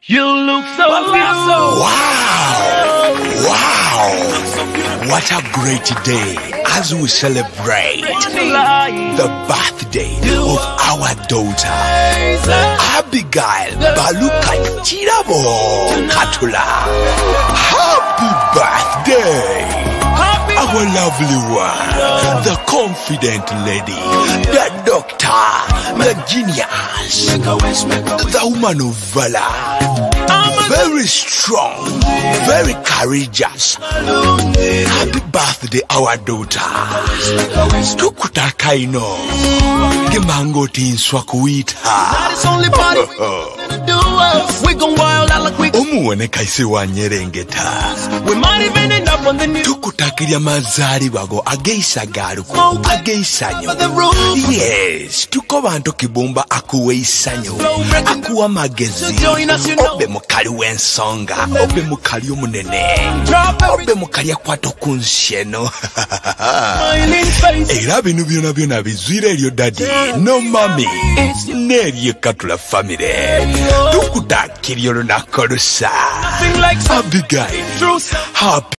You look so beautiful. Wow! Wow! What a great day as we celebrate the birthday of our daughter, Abigail Baluka Chirabo Katula. Happy birthday! Our lovely one, the confident lady, the doctor, the genius, the woman of valor, very strong, very courageous. Happy birthday, our daughter. Tukutaka ino, gemango tinswa kuita. We gon' wild out like we Omuone kaisi wa nyerengeta. We might even end up on the news. Tukutakiria mazali wago ageisa garuku ageisa nyo. Yes, tuko bantu kibumba akuwe isanyo akuwa magezi obe mukali w'ensonga obe mukali omunene obe mukali akwato kunsheno. Era bino byona byona bizwire elyo daddy no mami neryo Katula family. Tukutakiri olunaku olusa Abigail happy